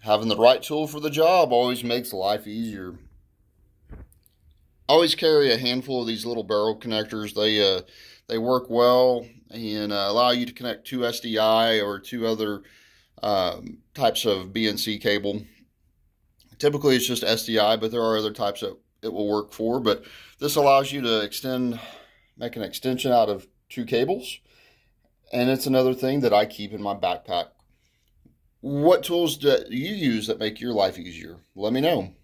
having the right tool for the job always makes life easier. I always carry a handful of these little barrel connectors. They work well and allow you to connect two SDI or two other types of BNC cable. Typically it's just SDI, but there are other types that it will work for. But this allows you to make an extension out of two cables. And it's another thing that I keep in my backpack. What tools do you use that make your life easier? Let me know.